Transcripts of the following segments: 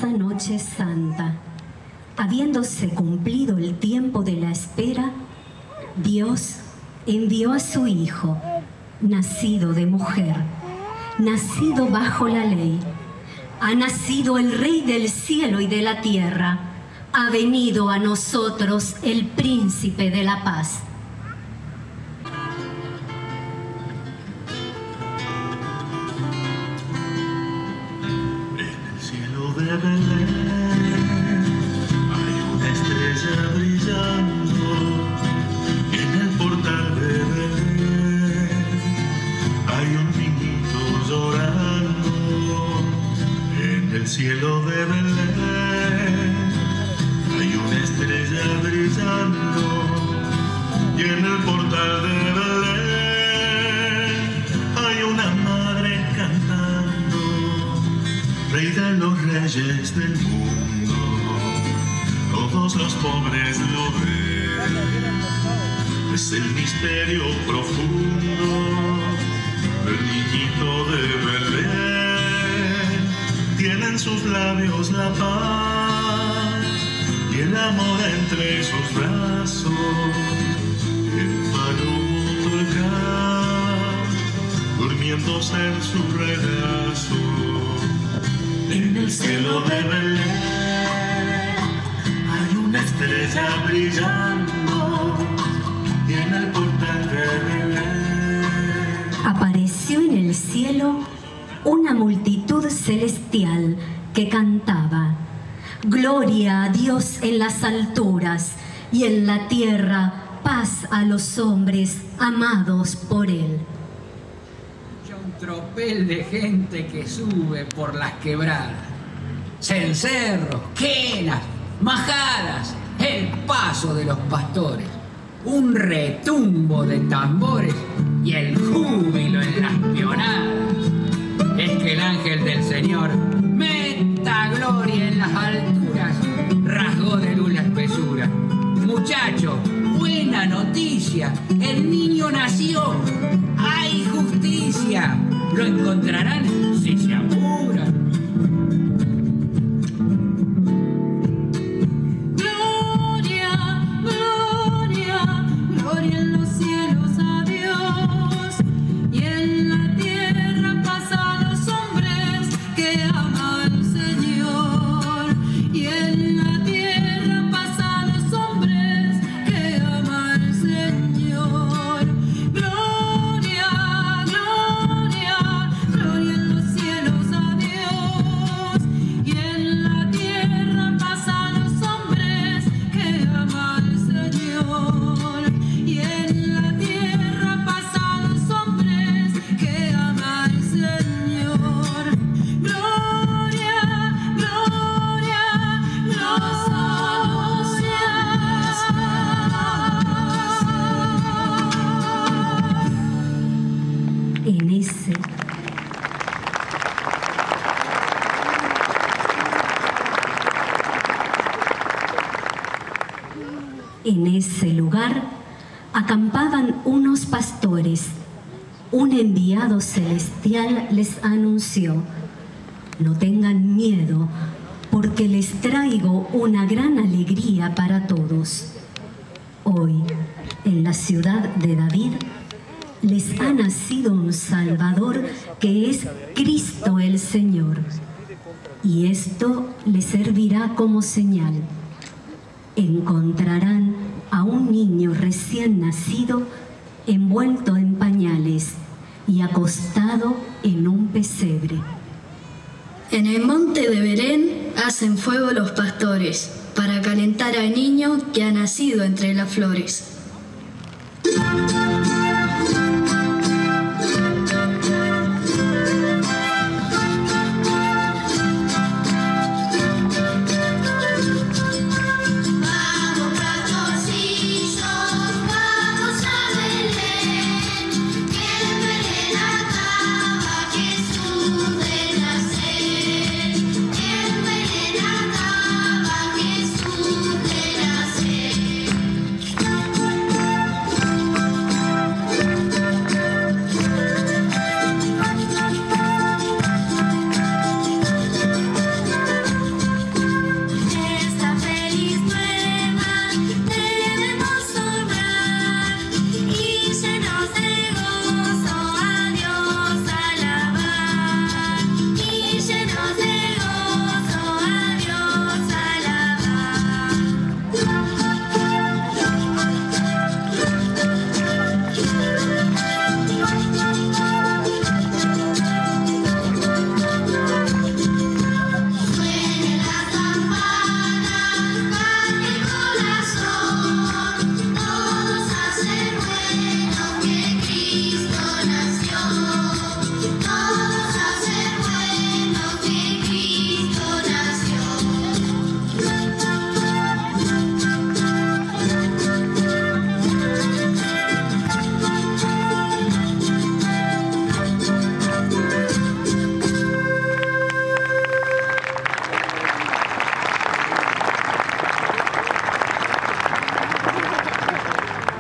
esa noche santa, habiéndose cumplido el tiempo de la espera, Dios envió a su Hijo, nacido de mujer, nacido bajo la ley. Ha nacido el Rey del cielo y de la tierra. Ha venido a nosotros el Príncipe de la paz. En el cielo de Belén hay una estrella brillando. En el portal de Belén hay un niñito llorando. En el cielo de Belén hay una estrella brillando. Y en el portal de Belén hay una madre cantando. Rey de los reyes del mundo, todos los pobres lo ven. Es el misterio profundo del niñito de Belén. Tiene en sus labios la paz y el amor entre sus brazos. El palomo tocar, durmiéndose en su regazo. En el cielo de Belén hay una estrella brillando. Y en el portal de Belén Apareció en el cielo una multitud celestial que cantaba: Gloria a Dios en las alturas y en la tierra paz a los hombres amados por Él. Un tropel de gente que sube por las quebradas, cencerros, quenas, majadas, el paso de los pastores, un retumbo de tambores y el júbilo en las pionadas. Es que el ángel del Señor, meta gloria en las alturas, rasgó de luz la espesura. Muchachos, buena noticia, el niño nació, hay justicia, lo encontrarán si se apuran. En ese lugar acampaban unos pastores. Un enviado celestial les anunció: no tengan miedo, porque les traigo una gran alegría para todos. Hoy, en la ciudad de David, les ha nacido un Salvador que es Cristo el Señor. Y esto les servirá como señal. Encontrarán a un niño recién nacido envuelto en pañales y acostado en un pesebre. En el monte de Belén hacen fuego los pastores para calentar al niño que ha nacido entre las flores.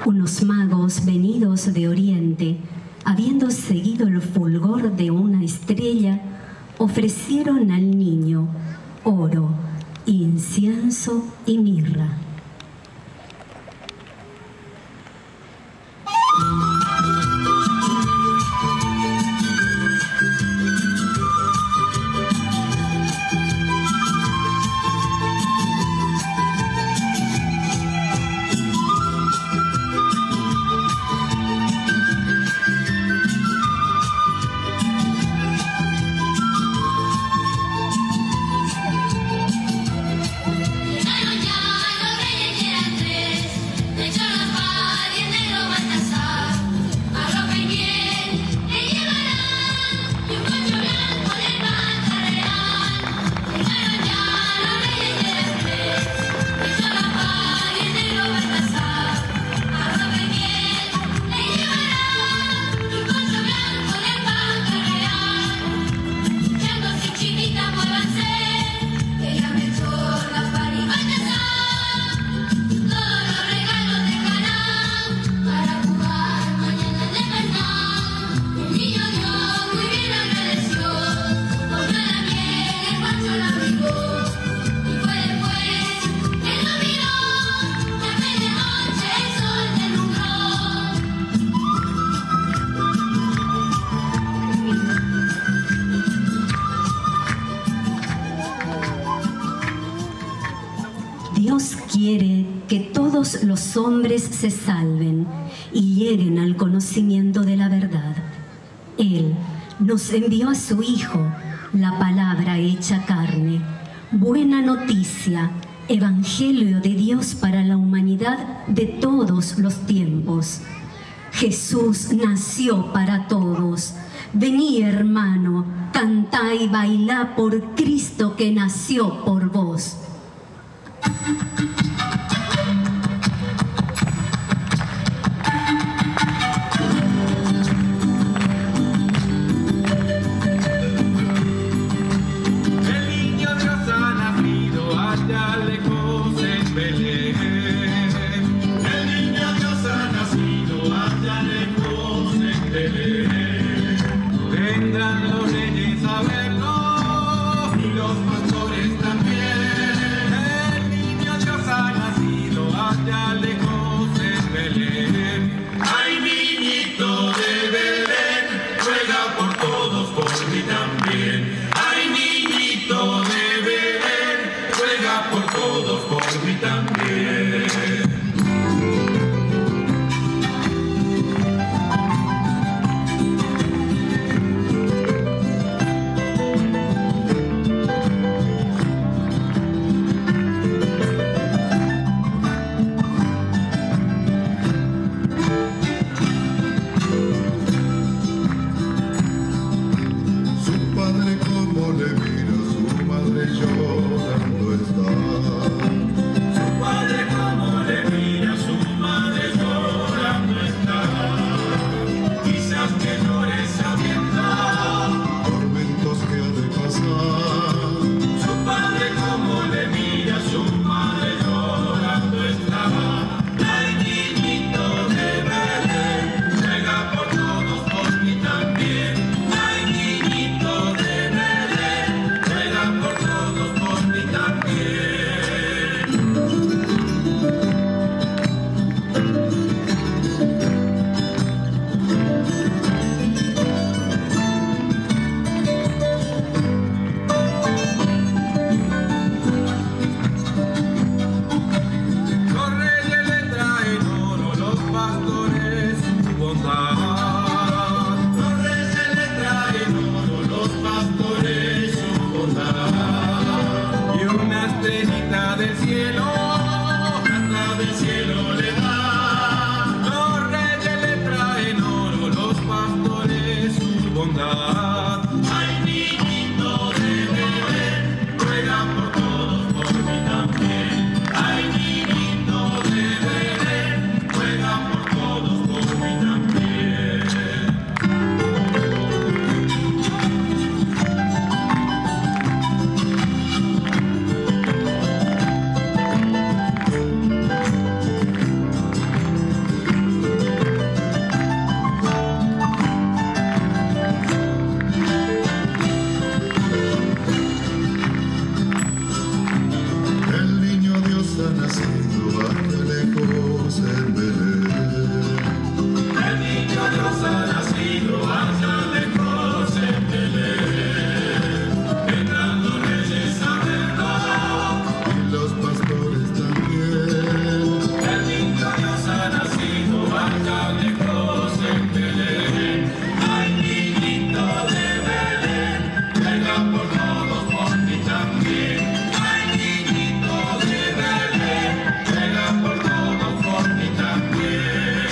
Unos magos venidos de Oriente, habiendo seguido el fulgor de una estrella, ofrecieron al niño oro, incienso y mirra. Dios quiere que todos los hombres se salven y lleguen al conocimiento de la verdad. Él nos envió a su Hijo, la palabra hecha carne, buena noticia, evangelio de Dios para la humanidad de todos los tiempos. Jesús nació para todos. Vení, hermano, cantá y bailá por Cristo que nació por vos. Los pastores también, el niño Dios nacido allá lejos en Belén. El niño Dios ha nacido allá lejos en Belén. Vendrán los reyes a verlo y los pastores también. El niño Dios ha nacido allá lejos en Belén. Ay, niñito de Belén, venga por todos por ti también. Ay, niñito de Belén, venga por todos por ti también.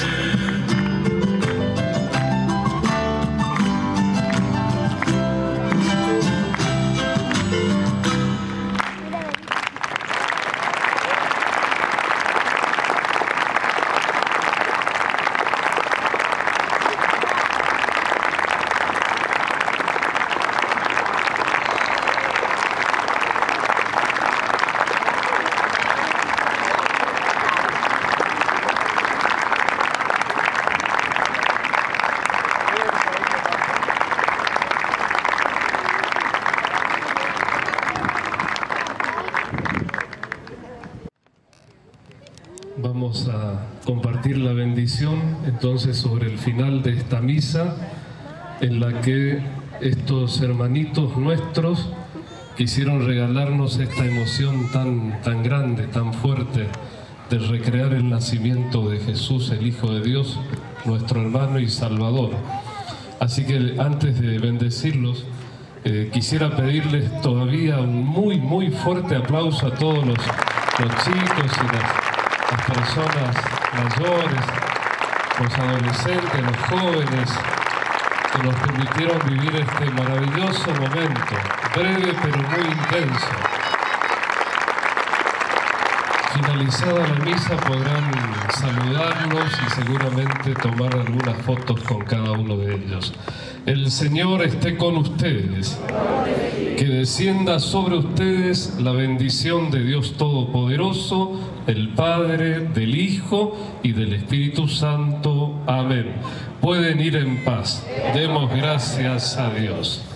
Vamos a compartir la bendición entonces sobre el final de esta misa, en la que estos hermanitos nuestros quisieron regalarnos esta emoción tan grande, tan fuerte, de recrear el nacimiento de Jesús, el Hijo de Dios, nuestro hermano y Salvador. Así que antes de bendecirlos, quisiera pedirles todavía un muy fuerte aplauso a todos los chicos y las personas mayores, los adolescentes, los jóvenes, que nos permitieron vivir este maravilloso momento, breve pero muy intenso. Finalizada la misa podrán saludarnos y seguramente tomar algunas fotos con cada uno de ellos. El Señor esté con ustedes. Que descienda sobre ustedes la bendición de Dios Todopoderoso, del Padre, del Hijo y del Espíritu Santo. Amén. Pueden ir en paz. Demos gracias a Dios.